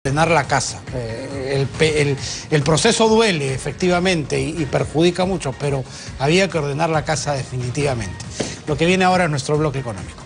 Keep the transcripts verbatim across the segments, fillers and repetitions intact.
Ordenar la casa. Eh, el, el, el proceso duele efectivamente y, y perjudica mucho, pero había que ordenar la casa definitivamente. Lo que viene ahora es nuestro bloque económico.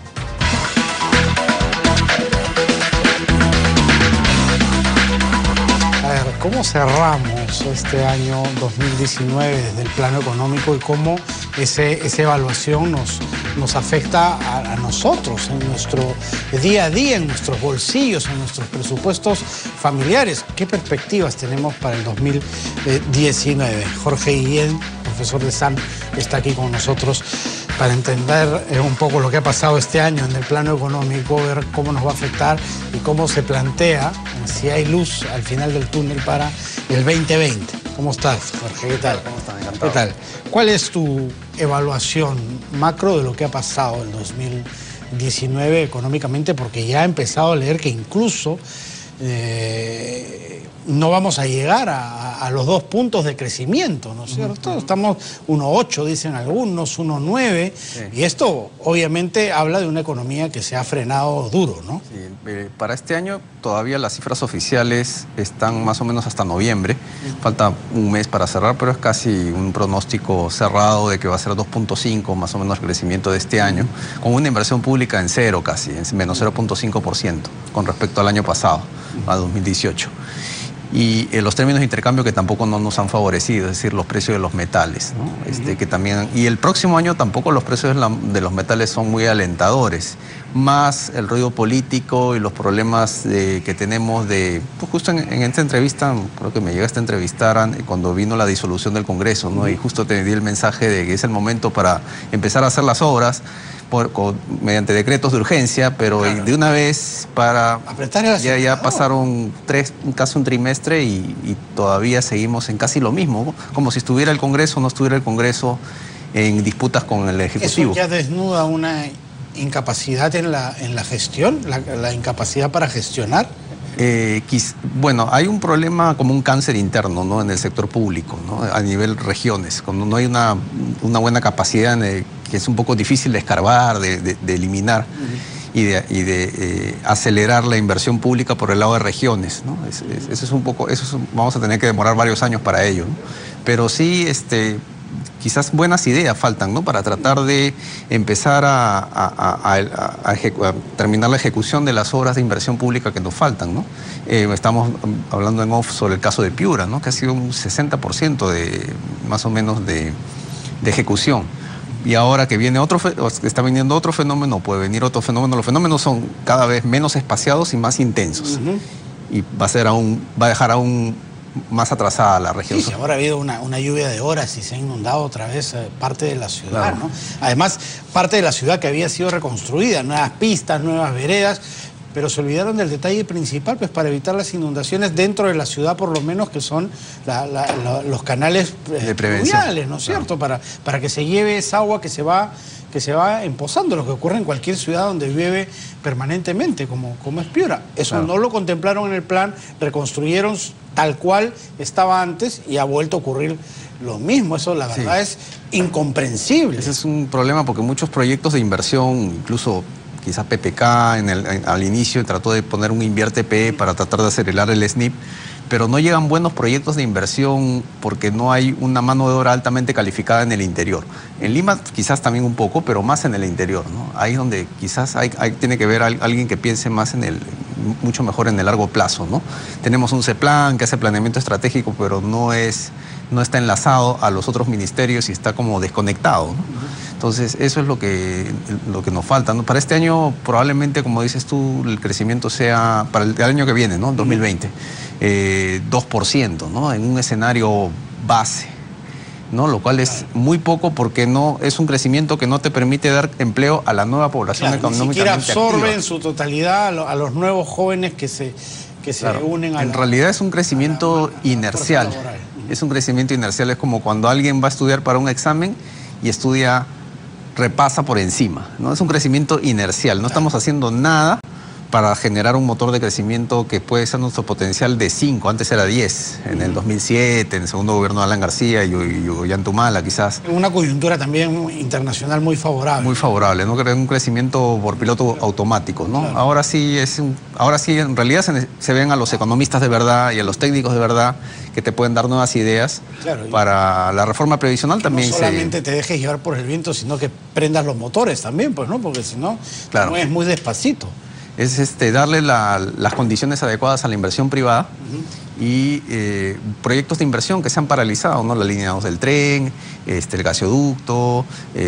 A ver, ¿cómo cerramos este año dos mil diecinueve desde el plano económico y cómo ese, esa evaluación nos, nos afecta a, a nosotros en nuestro día a día, en nuestros bolsillos, en nuestros presupuestos familiares? ¿Qué perspectivas tenemos para el dos mil diecinueve? Jorge Guillén, profesor de S A M, está aquí con nosotros para entender eh, un poco lo que ha pasado este año en el plano económico, ver cómo nos va a afectar y cómo se plantea, si hay luz al final del túnel para el veinte veinte. ¿Cómo estás, Jorge? ¿Qué tal? ¿Cómo estás? Encantado. ¿Qué tal? ¿Cuál es tu evaluación macro de lo que ha pasado en dos mil diecinueve económicamente? Porque ya he empezado a leer que incluso eh, no vamos a llegar a, a los dos puntos de crecimiento, ¿no es cierto? Uh-huh. Estamos uno coma ocho, dicen algunos, uno coma nueve, sí. Y esto obviamente habla de una economía que se ha frenado duro, ¿no? Sí, eh, para este año todavía las cifras oficiales están más o menos hasta noviembre, uh-huh. Falta un mes para cerrar, pero es casi un pronóstico cerrado de que va a ser dos punto cinco más o menos el crecimiento de este año, con una inversión pública en cero casi, en menos cero punto cinco por ciento con respecto al año pasado, uh-huh. A dos mil dieciocho. Y eh, los términos de intercambio que tampoco no nos han favorecido, es decir, los precios de los metales, ¿no? Este, uh-huh. que también, y el próximo año tampoco los precios de, la, de los metales son muy alentadores, más el ruido político y los problemas de, que tenemos de, pues justo en, en esta entrevista, creo que me llegaste a entrevistar cuando vino la disolución del Congreso, ¿no? Uh-huh. Y justo te di el mensaje de que es el momento para empezar a hacer las obras, Por, con, mediante decretos de urgencia, pero claro. De una vez para... Apretar el ya, ya pasaron tres, casi un trimestre y, y todavía seguimos en casi lo mismo, como si estuviera el Congreso o no estuviera el Congreso en disputas con el Ejecutivo. Eso ya desnuda una incapacidad en la, en la gestión, la, la incapacidad para gestionar. Eh, quiz, bueno, hay un problema como un cáncer interno, ¿no? En el sector público, ¿no? A nivel regiones, cuando no hay una, una buena capacidad en el, que es un poco difícil de escarbar, de, de, de eliminar uh-huh. y de, y de eh, acelerar la inversión pública por el lado de regiones, ¿no? Es, es, eso es un poco, eso es, vamos a tener que demorar varios años para ello, ¿no? Pero sí, este, quizás buenas ideas faltan, ¿no? Para tratar de empezar a, a, a, a, a, ejecu a terminar la ejecución de las obras de inversión pública que nos faltan, ¿no? Eh, estamos hablando en off sobre el caso de Piura, ¿no? Que ha sido un sesenta por ciento de, más o menos de, de ejecución. Y ahora que viene otro, está viniendo otro fenómeno, puede venir otro fenómeno. Los fenómenos son cada vez menos espaciados y más intensos. Uh-huh. Y va a ser aún, va a dejar aún más atrasada la región. Sí, sí, ahora ha habido una, una lluvia de horas y se ha inundado otra vez eh, parte de la ciudad, claro. ¿no? Además, parte de la ciudad que había sido reconstruida, nuevas pistas, nuevas veredas, pero se olvidaron del detalle principal, pues para evitar las inundaciones dentro de la ciudad, por lo menos, que son la, la, la, los canales eh, pluviales, ¿no es cierto? Claro. Para, para que se lleve esa agua que se va... que se va empozando, lo que ocurre en cualquier ciudad donde llueve permanentemente, como, como es Piura. Eso claro. No lo contemplaron en el plan, reconstruyeron tal cual estaba antes y ha vuelto a ocurrir lo mismo. Eso, la verdad, sí. Es incomprensible. Ese es un problema porque muchos proyectos de inversión, incluso quizás P P K en el, en, al inicio trató de poner un Invierte P para tratar de acelerar el S N I P, pero no llegan buenos proyectos de inversión porque no hay una mano de obra altamente calificada en el interior. En Lima quizás también un poco, pero más en el interior, ¿no? Ahí es donde quizás hay, hay, tiene que ver a alguien que piense más en el, mucho mejor en el largo plazo, ¿no? Tenemos un CEPLAN que hace planeamiento estratégico, pero no, es, no está enlazado a los otros ministerios y está como desconectado, ¿no? Entonces, eso es lo que, lo que nos falta, ¿no? Para este año, probablemente, como dices tú, el crecimiento sea, para el, el año que viene, ¿no? dos mil veinte, eh, dos por ciento, ¿no? En un escenario base, ¿no? Lo cual es muy poco porque no es un crecimiento que no te permite dar empleo a la nueva población claro, económicamente activa. Ni siquiera absorbe en su totalidad a, lo, a los nuevos jóvenes que se, que se claro. unen a En la, realidad es un crecimiento la, inercial. Es un crecimiento inercial, es como cuando alguien va a estudiar para un examen y estudia... repasa por encima, ¿no? Es un crecimiento inercial, no estamos haciendo nada para generar un motor de crecimiento que puede ser nuestro potencial de cinco, antes era diez, en el dos mil siete, en el segundo gobierno de Alan García y, y Ollantumala quizás. Una coyuntura también internacional muy favorable. Muy favorable, ¿no? Un crecimiento por piloto automático, ¿no? Claro. Ahora sí, es un, ahora sí en realidad se, se ven a los economistas de verdad y a los técnicos de verdad que te pueden dar nuevas ideas. Claro, para la reforma previsional también. No solamente se... te dejes llevar por el viento, sino que prendas los motores también, pues, ¿no? Porque si no, claro, no es muy despacito. Es este, darle la, las condiciones adecuadas a la inversión privada uh-huh. y eh, proyectos de inversión que se han paralizado, ¿no? La línea dos del tren, este, el gasoducto,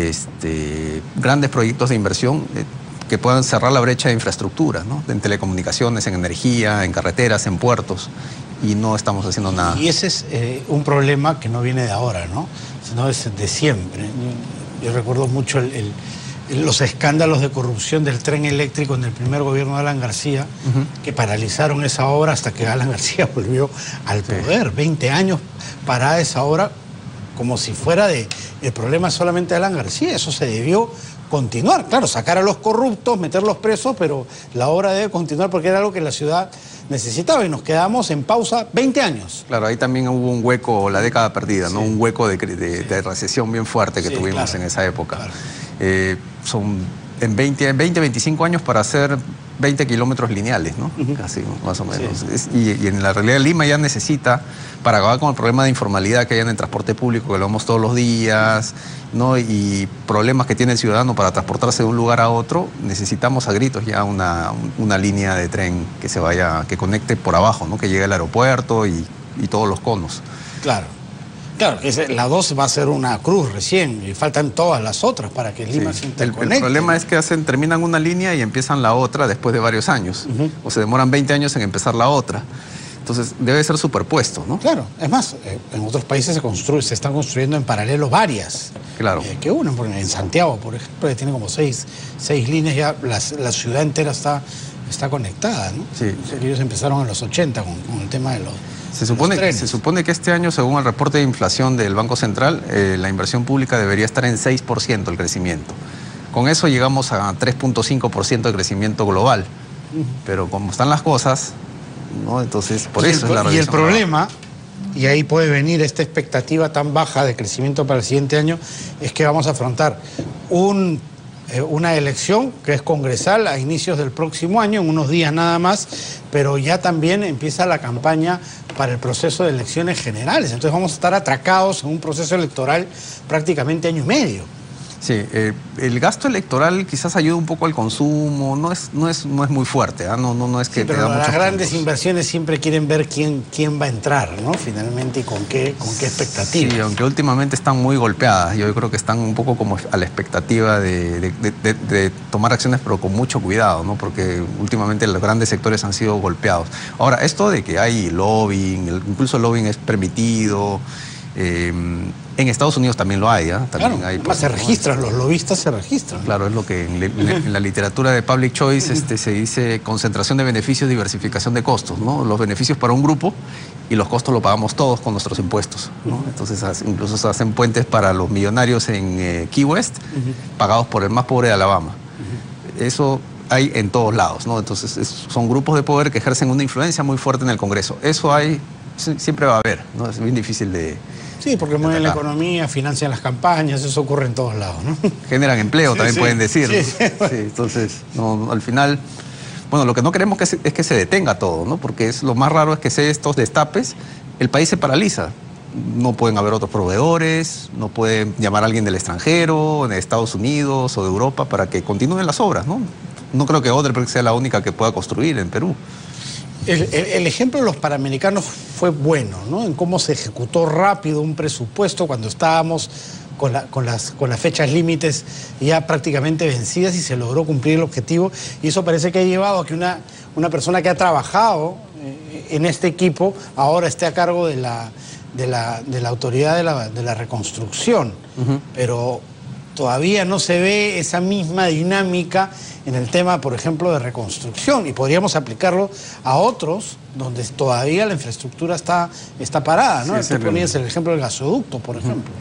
este, grandes proyectos de inversión eh, que puedan cerrar la brecha de infraestructura, ¿no? En telecomunicaciones, en energía, en carreteras, en puertos, y no estamos haciendo nada. Y ese es eh, un problema que no viene de ahora, ¿no? Sino es de siempre. Yo recuerdo mucho el... el los escándalos de corrupción del tren eléctrico en el primer gobierno de Alan García, uh-huh. que paralizaron esa obra hasta que Alan García volvió al poder. Sí. veinte años parada esa obra como si fuera de el problema solamente de Alan García. Eso se debió continuar. Claro, sacar a los corruptos, meterlos presos, pero la obra debe continuar porque era algo que la ciudad necesitaba y nos quedamos en pausa veinte años. Claro, ahí también hubo un hueco, la década perdida, sí. ¿no? Un hueco de, de, de recesión bien fuerte que sí, tuvimos claro. en esa época. Claro. Eh, son en veinte, veinticinco años para hacer veinte kilómetros lineales, ¿no? Uh-huh. Casi, más o menos. Sí. Es, y, y en la realidad Lima ya necesita, para acabar con el problema de informalidad que hay en el transporte público, que lo vemos todos los días, ¿no? Y problemas que tiene el ciudadano para transportarse de un lugar a otro, necesitamos a gritos ya una, una línea de tren que se vaya, que conecte por abajo, ¿no? Que llegue al aeropuerto y, y todos los conos. Claro. Claro, que la dos va a ser una cruz recién y faltan todas las otras para que Lima sí. se interconecte. El, el problema es que hacen, terminan una línea y empiezan la otra después de varios años. Uh-huh. O se demoran veinte años en empezar la otra. Entonces debe ser superpuesto, ¿no? Claro, es más, eh, en otros países se construye, se están construyendo en paralelo varias. Claro. Eh, que unen, porque en Santiago, por ejemplo, que tiene como seis, seis líneas, ya la, la ciudad entera está, está conectada, ¿no? Sí. O sea, que ellos empezaron en los ochenta con, con el tema de los... Se supone, se supone que este año, según el reporte de inflación del Banco Central, eh, la inversión pública debería estar en seis por ciento el crecimiento. Con eso llegamos a tres punto cinco por ciento de crecimiento global. Uh-huh. Pero como están las cosas, ¿no? Entonces, por y eso el, es la revisión. Y el problema, y ahí puede venir esta expectativa tan baja de crecimiento para el siguiente año, es que vamos a afrontar un... una elección que es congresal a inicios del próximo año, en unos días nada más, pero ya también empieza la campaña para el proceso de elecciones generales. Entonces vamos a estar atracados en un proceso electoral prácticamente año y medio. Sí, eh, el gasto electoral quizás ayuda un poco al consumo, no es, no es, no es muy fuerte, ¿eh? no, no, no es que sí, te pero da las grandes puntos. Inversiones siempre quieren ver quién, quién va a entrar, ¿no? Finalmente, y con qué, con qué expectativas. Sí, aunque últimamente están muy golpeadas, yo creo que están un poco como a la expectativa de, de, de, de, de tomar acciones, pero con mucho cuidado, ¿no? Porque últimamente los grandes sectores han sido golpeados. Ahora, esto de que hay lobbying, el, incluso el lobbying es permitido. Eh, en Estados Unidos también lo hay, ¿eh? También claro, hay, además se registran, los lobistas se registran. Claro, es lo que en, en, en la literatura de Public Choice este, se dice concentración de beneficios, diversificación de costos, ¿no? Los beneficios para un grupo y los costos lo pagamos todos con nuestros impuestos, ¿no? Entonces incluso se hacen puentes para los millonarios en eh, Key West, uh-huh. pagados por el más pobre de Alabama. Uh-huh. Eso hay en todos lados, ¿no? Entonces es, son grupos de poder que ejercen una influencia muy fuerte en el Congreso. Eso hay, siempre va a haber, ¿no? Es bien difícil de... Sí, porque mueven la economía, financian las campañas, eso ocurre en todos lados, ¿no? Generan empleo, sí, también sí, pueden decir. Sí, sí. Sí, entonces, no, al final, bueno, lo que no queremos que se, es que se detenga todo, ¿no? Porque es, lo más raro es que se estos destapes, el país se paraliza. No pueden haber otros proveedores, no pueden llamar a alguien del extranjero, de Estados Unidos o de Europa para que continúen las obras, ¿no? No creo que Odebrecht sea la única que pueda construir en Perú. El, el, el ejemplo de los Panamericanos fue bueno, ¿no? En cómo se ejecutó rápido un presupuesto cuando estábamos con, la, con, las, con las fechas límites ya prácticamente vencidas y se logró cumplir el objetivo. Y eso parece que ha llevado a que una, una persona que ha trabajado eh, en este equipo ahora esté a cargo de la, de la, de la autoridad de la, de la reconstrucción. Uh-huh. Pero todavía no se ve esa misma dinámica en el tema, por ejemplo, de reconstrucción, y podríamos aplicarlo a otros donde todavía la infraestructura está, está parada, ¿no? Sí, tú ponías el ejemplo del gasoducto, por ejemplo, ¿no?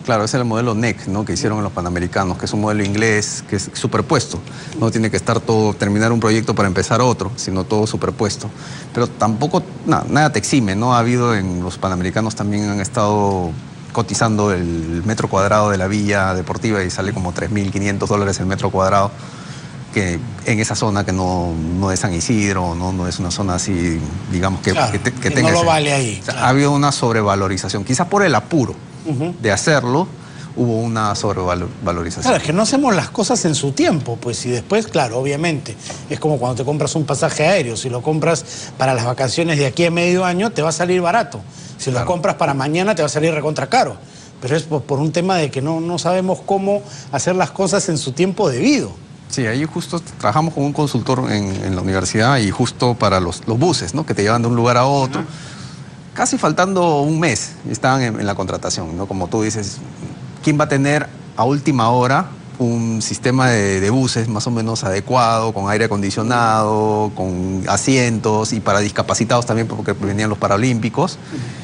Claro, ese es el modelo N E C, ¿no? Que hicieron en los Panamericanos, que es un modelo inglés que es superpuesto. No tiene que estar todo, terminar un proyecto para empezar otro, sino todo superpuesto. Pero tampoco, na, nada te exime, ¿no? Ha habido en los Panamericanos también han estado cotizando el metro cuadrado de la villa deportiva y sale como tres mil quinientos dólares el metro cuadrado, que en esa zona que no, no es San Isidro, no, no es una zona así, digamos, que, claro, que, te, que, que tenga no lo ese, vale ahí. O sea, claro. ha habido una sobrevalorización, quizás por el apuro Uh-huh. de hacerlo, hubo una sobrevalorización. Claro, es que no hacemos las cosas en su tiempo, pues, y después, claro, obviamente, es como cuando te compras un pasaje aéreo, si lo compras para las vacaciones de aquí a medio año, te va a salir barato. Si claro. lo compras para mañana, te va a salir recontra caro. Pero es por, por un tema de que no, no sabemos cómo hacer las cosas en su tiempo debido. Sí, ahí justo trabajamos con un consultor en, en la universidad y justo para los, los buses, ¿no? Que te llevan de un lugar a otro. Uh-huh. Casi faltando un mes estaban en, en la contratación, ¿no? Como tú dices, ¿quién va a tener a última hora un sistema de, de buses más o menos adecuado, con aire acondicionado, con asientos y para discapacitados también, porque venían los Paralímpicos,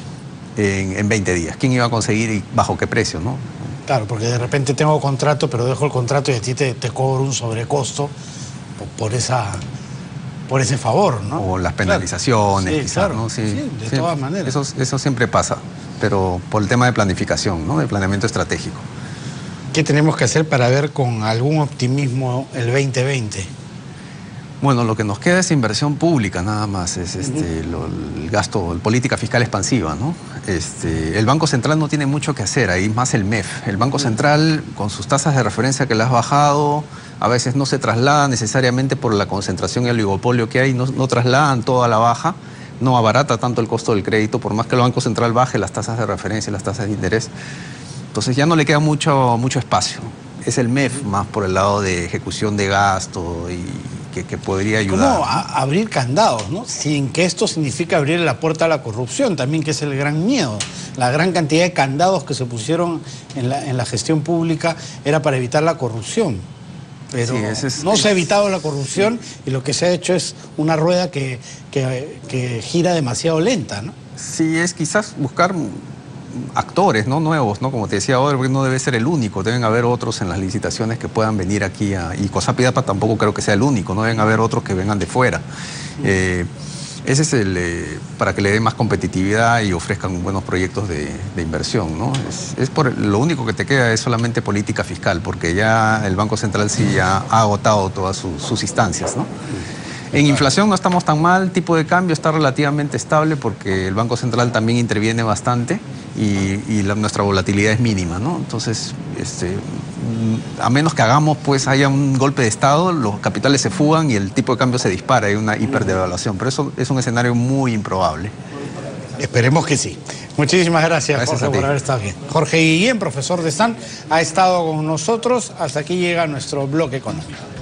en, en veinte días? ¿Quién iba a conseguir y bajo qué precio, no? Claro, porque de repente tengo contrato, pero dejo el contrato y a ti te, te cobro un sobrecosto por, por esa... por ese favor, ¿no? O las penalizaciones, claro. Sí, quizás, claro. ¿no? Sí, sí de sí, todas maneras. Eso, eso siempre pasa, pero por el tema de planificación, ¿no? De planeamiento estratégico. ¿Qué tenemos que hacer para ver con algún optimismo el veinte veinte? Bueno, lo que nos queda es inversión pública nada más, es este, uh-huh. lo, el gasto, el política fiscal expansiva, ¿no? Este, el Banco Central no tiene mucho que hacer, ahí más el M E F. El Banco uh-huh. Central, con sus tasas de referencia que le has bajado, a veces no se traslada necesariamente por la concentración y el oligopolio que hay, no, no trasladan todo a la baja, no abarata tanto el costo del crédito, por más que el Banco Central baje las tasas de referencia y las tasas de interés. Entonces ya no le queda mucho, mucho espacio. Es el M E F más por el lado de ejecución de gasto y que, que podría ayudar. ¿Cómo a, abrir candados, ¿no? Sin que esto signifique abrir la puerta a la corrupción también, que es el gran miedo. La gran cantidad de candados que se pusieron en la, en la gestión pública era para evitar la corrupción. Pero sí, ese es, no se ha evitado la corrupción y lo que se ha hecho es una rueda que, que, que gira demasiado lenta, ¿no? Sí, es quizás buscar actores, ¿no? Nuevos, ¿no? Como te decía ahora, porque no debe ser el único, deben haber otros en las licitaciones que puedan venir aquí a, y COSAPI-DAPA tampoco creo que sea el único, no deben haber otros que vengan de fuera. Mm. Eh, ese es el, eh, para que le den más competitividad y ofrezcan buenos proyectos de, de inversión, ¿no? Es, es por, lo único que te queda es solamente política fiscal, porque ya el Banco Central sí ya ha agotado todas su, sus instancias, ¿no? En inflación no estamos tan mal, el tipo de cambio está relativamente estable porque el Banco Central también interviene bastante y, y la, nuestra volatilidad es mínima, ¿no? Entonces, este, a menos que hagamos, pues haya un golpe de Estado, los capitales se fugan y el tipo de cambio se dispara, hay una hiperdevaluación, pero eso es un escenario muy improbable. Esperemos que sí. Muchísimas gracias, gracias Jorge, por haber estado aquí. Jorge Guillén, profesor de S A N, ha estado con nosotros. Hasta aquí llega nuestro bloque económico.